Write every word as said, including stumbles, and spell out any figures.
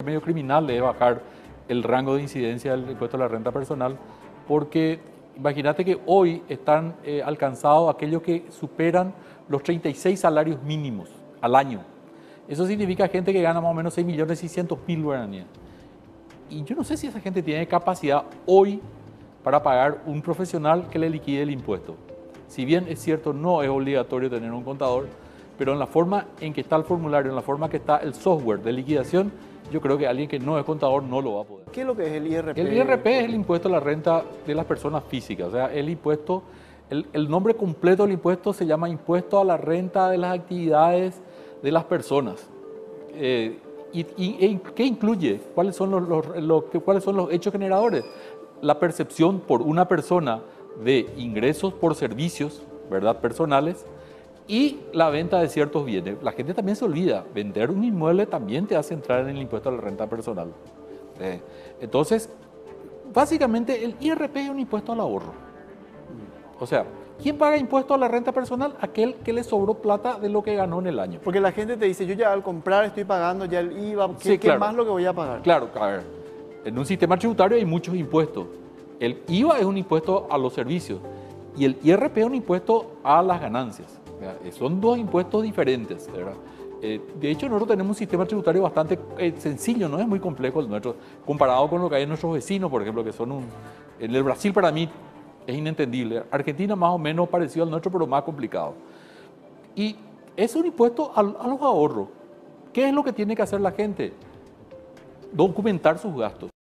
medio criminal es bajar el rango de incidencia del impuesto a la renta personal, porque imagínate que hoy están eh, alcanzados aquellos que superan los treinta y seis salarios mínimos al año. Eso significa gente que gana más o menos seis millones seiscientos mil guaraníes. Y yo no sé si esa gente tiene capacidad hoy para pagar un profesional que le liquide el impuesto. Si bien es cierto, no es obligatorio tener un contador, pero en la forma en que está el formulario, en la forma que está el software de liquidación, yo creo que alguien que no es contador no lo va a poder. ¿Qué es lo que es el I R P? El I R P es el impuesto a la renta de las personas físicas. O sea, el impuesto, el, el nombre completo del impuesto se llama impuesto a la renta de las actividades de las personas. Eh, y, y, ¿Qué incluye? ¿Cuáles son los, los, los, ¿Cuáles son los hechos generadores? La percepción por una persona de ingresos por servicios, ¿verdad?, personales, y la venta de ciertos bienes. La gente también se olvida, vender un inmueble también te hace entrar en el impuesto a la renta personal. Eh, entonces, básicamente el I R P es un impuesto al ahorro. O sea, ¿quién paga impuesto a la renta personal? Aquel que le sobró plata de lo que ganó en el año. Porque la gente te dice, yo ya al comprar estoy pagando ya el I V A, ¿qué, Sí, claro. ¿qué más lo que voy a pagar? Claro, a ver, en un sistema tributario hay muchos impuestos. El I V A es un impuesto a los servicios y el I R P es un impuesto a las ganancias. Son dos impuestos diferentes, ¿verdad? Eh, de hecho, nosotros tenemos un sistema tributario bastante eh, sencillo, no es muy complejo el nuestro, comparado con lo que hay en nuestros vecinos, por ejemplo, que son un... En el Brasil, para mí, es inentendible. Argentina, más o menos parecido al nuestro, pero más complicado. Y es un impuesto a, a los ahorros. ¿Qué es lo que tiene que hacer la gente? Documentar sus gastos.